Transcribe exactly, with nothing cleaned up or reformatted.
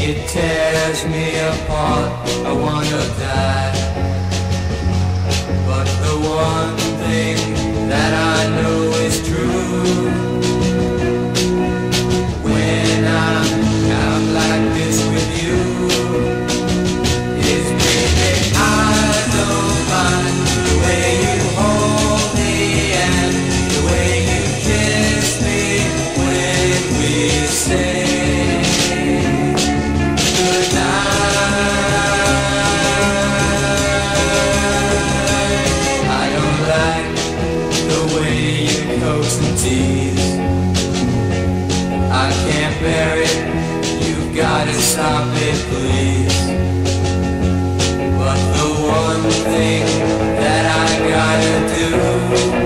It tears me apart, I wanna die. But the one thing that I know is true, when I'm out like this with you, is baby, I don't mind the way you hold me and the way you kiss me when we say I can't bear it, you've gotta stop it please. But the one thing that I gotta do